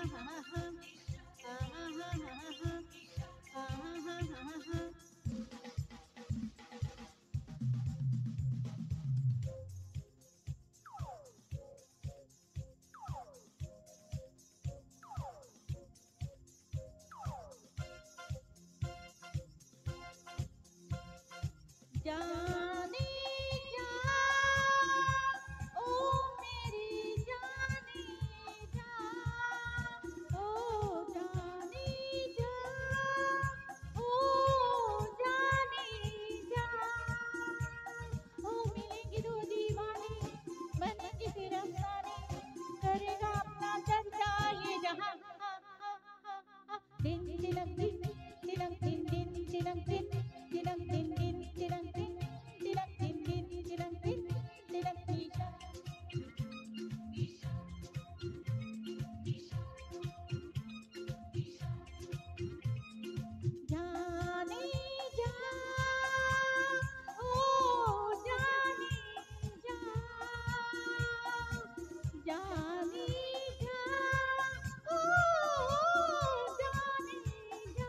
जाने जा, ओ मेरी जाने जा, ओ जाने जा, ओ जाने जा। ओ मिलेंगे दो दीवाने, बनेंगे फिर अफसाने, करेगा अपना चर्चा ये जहां। दिन तिलक दिन तिलक दिन दिन तिलक दिन तिलक दिन दिन तिलक दिन तिलक दिन दिन तिलक दिन तिलक ईशा। जाने जा, ओ जाने जा, जाने जा, ओ जाने जा।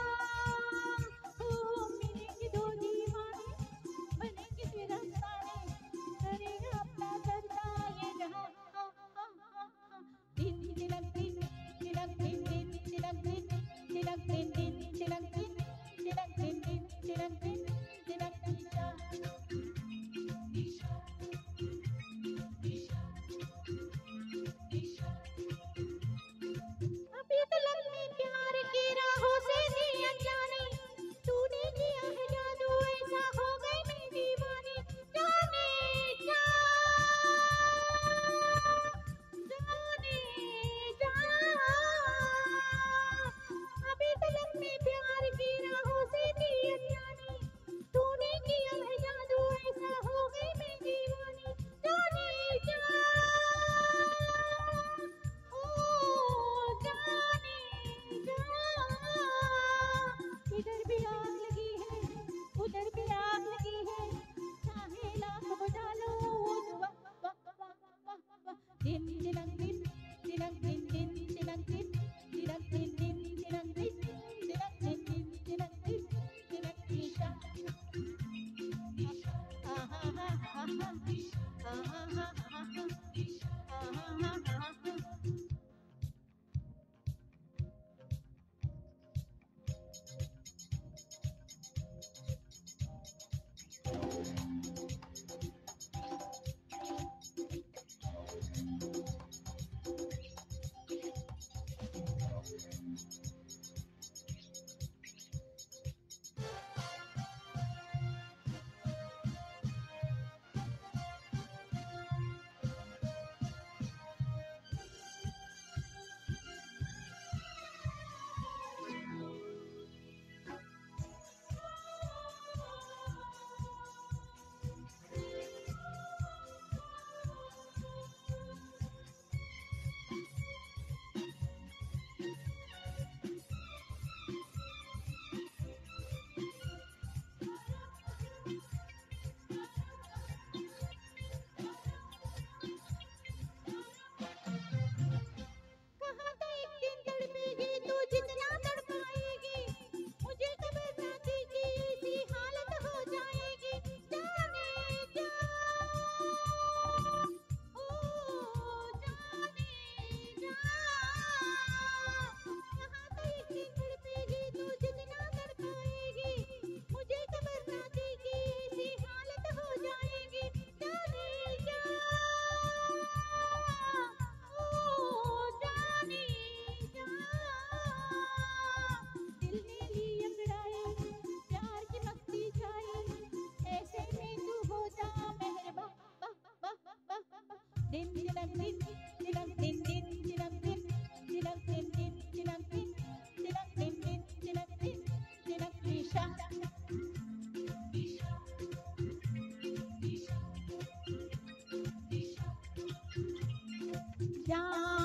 ओ मिलेंगे दो दीवाने, बनेंगे फिर अफसाने, करेगा अपना चर्चा ये जहां। दिन तिलक दिन तिलक दिन दिन तिलक दिन तिलक दिन दिन तिलक दिन तिलक दिन दिन तिलक दिन तिलक ईशा। अभी तलक में प्यार की राहों से थी अनजानी, तूने किया है जादू ऐसा हो गई मैं दीवानी। जाने जा, जाने जा, अभी तलक में प्यार की राहों से थी अनजानी, तूने किया है जादू ऐसा हो गई मैं दीवानी। जाने जा, ओ जाने जा, इधर भी आग लगी है, उधर भी आग लगी है, चाहे लाख बुझा लो वो दुआ। दिन तिलक दिन तिलक दिन दिन तिलक दिन तिलक दिन दिन तिलक दिन तिलक दिन दिन तिलक दिन तिलक ईशा। कहाँ तो एक दिन तड़पेगी तू जितना तड़पाएगी, मुझे खबर ना थी कि ऐसी हालत हो जाएगी। जाने जा, ओ जाने जा, कहाँ तो एक दिन तड़पेगी तू जितना तड़पाएगी, मुझे खबर ना थी कि ऐसी हालत हो जाएगी। जाने जा, ओ जाने जा, दिल ने ली अंगड़ाई, प्यार की मस्ती छाई, ऐसे में तू हो जा मेहरबान। दिन तिलक दिन तिलक दिन दिन तिलक दिन तिलक दिन दिन तिलक दिन तिलक दिन दिन तिलक दिन तिलक ईशा। जा